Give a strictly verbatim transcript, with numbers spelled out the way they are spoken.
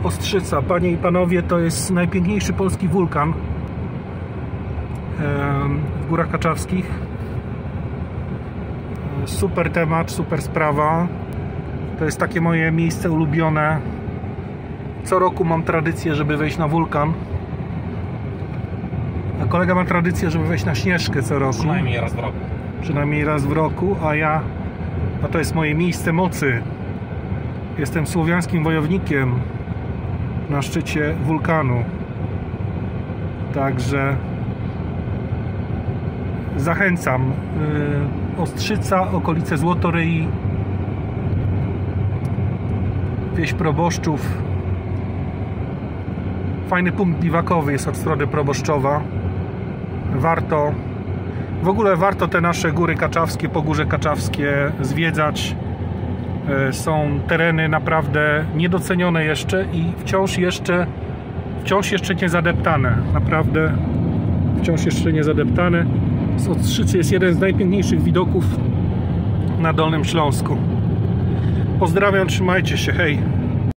Ostrzyca, panie i panowie, to jest najpiękniejszy polski wulkan w Górach Kaczawskich. Super temat, super sprawa. To jest takie moje miejsce ulubione. Co roku mam tradycję, żeby wejść na wulkan. A kolega ma tradycję, żeby wejść na Śnieżkę co roku. Przynajmniej raz w roku. Przynajmniej raz w roku, a ja... A to jest moje miejsce mocy. Jestem słowiańskim wojownikiem na szczycie wulkanu. Także zachęcam. Ostrzyca, okolice Złotoryi, wieś proboszczów. Fajny punkt biwakowy jest od strony proboszczowa. Warto, w ogóle warto te nasze góry kaczawskie, Pogórze Kaczawskie zwiedzać. Są tereny naprawdę niedocenione jeszcze i wciąż jeszcze wciąż jeszcze nie zadeptane. Naprawdę wciąż jeszcze nie zadeptane. Z Ostrzycy jest jeden z najpiękniejszych widoków na Dolnym Śląsku. Pozdrawiam, trzymajcie się, hej!